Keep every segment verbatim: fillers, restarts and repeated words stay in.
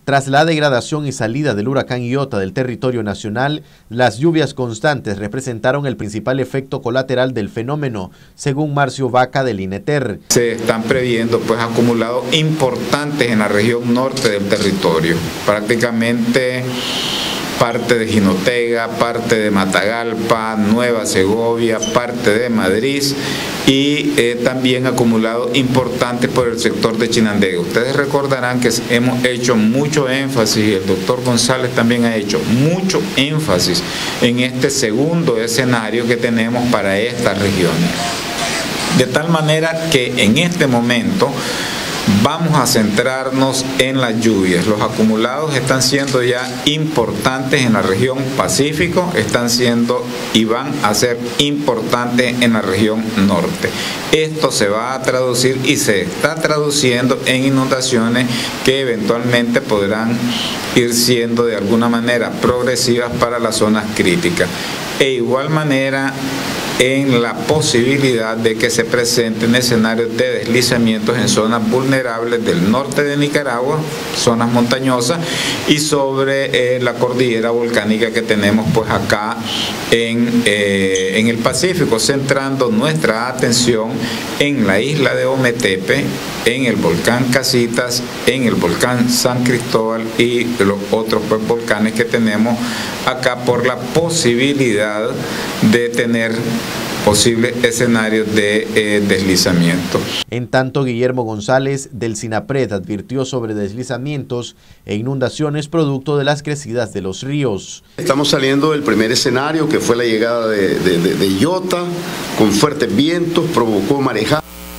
Tras la degradación y salida del huracán Iota del territorio nacional, las lluvias constantes representaron el principal efecto colateral del fenómeno, según Marcio Vaca del INETER. Se están previendo pues acumulados importantes en la región norte del territorio, prácticamente parte de Jinotega, parte de Matagalpa, Nueva Segovia, parte de Madrid y eh, también acumulado importante por el sector de Chinandega. Ustedes recordarán que hemos hecho mucho énfasis, y el doctor González también ha hecho mucho énfasis en este segundo escenario que tenemos para estas regiones. De tal manera que en este momento vamos a centrarnos en las lluvias. Los acumulados están siendo ya importantes en la región Pacífico, están siendo y van a ser importantes en la región norte. Esto se va a traducir y se está traduciendo en inundaciones que eventualmente podrán ir siendo de alguna manera progresivas para las zonas críticas. E igual manera en la posibilidad de que se presenten escenarios de deslizamientos en zonas vulnerables del norte de Nicaragua, zonas montañosas, y sobre eh, la cordillera volcánica que tenemos pues acá en, eh, en el Pacífico, centrando nuestra atención en la isla de Ometepe, en el volcán Casitas, en el volcán San Cristóbal y los otros pues, volcanes que tenemos acá por la posibilidad de tener posibles escenarios de eh, deslizamiento. En tanto, Guillermo González del SINAPRED advirtió sobre deslizamientos e inundaciones producto de las crecidas de los ríos. Estamos saliendo del primer escenario, que fue la llegada de, de, de, de Iota, con fuertes vientos, provocó marejada.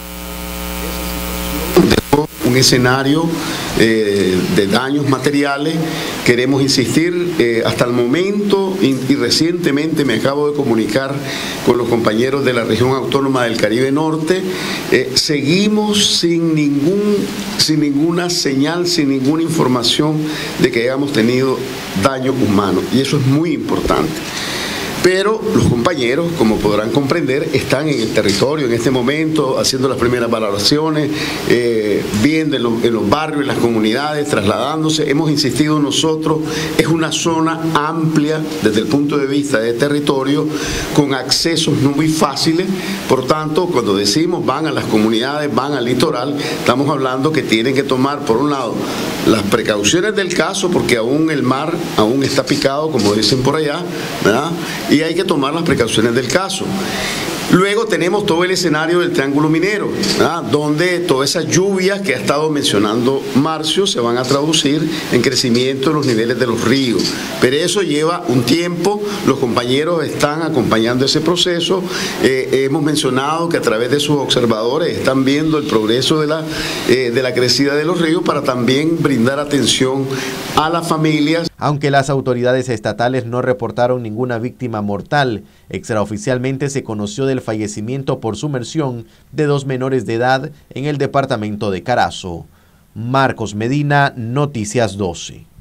Dejó un escenario eh, de daños materiales. Queremos insistir, eh, hasta el momento y, y recientemente me acabo de comunicar con los compañeros de la región autónoma del Caribe Norte, eh, seguimos sin, ningún, sin ninguna señal, sin ninguna información de que hayamos tenido daño humano, y eso es muy importante. Pero los compañeros, como podrán comprender, están en el territorio en este momento, haciendo las primeras valoraciones, eh, viendo en los, en los barrios, en las comunidades, trasladándose. Hemos insistido nosotros, es una zona amplia desde el punto de vista de territorio, con accesos no muy fáciles. Por tanto, cuando decimos van a las comunidades, van al litoral, estamos hablando que tienen que tomar, por un lado, las precauciones del caso, porque aún el mar aún está picado, como dicen por allá, ¿verdad? Y hay que tomar las precauciones del caso. Luego tenemos todo el escenario del Triángulo Minero, ¿verdad? Donde todas esas lluvias que ha estado mencionando Marcio se van a traducir en crecimiento de los niveles de los ríos. Pero eso lleva un tiempo, los compañeros están acompañando ese proceso. Eh, hemos mencionado que a través de sus observadores están viendo el progreso de la, eh, de la crecida de los ríos para también brindar atención a las familias. Aunque las autoridades estatales no reportaron ninguna víctima mortal, extraoficialmente se conoció del fallecimiento por sumersión de dos menores de edad en el departamento de Carazo. Marcos Medina, Noticias doce.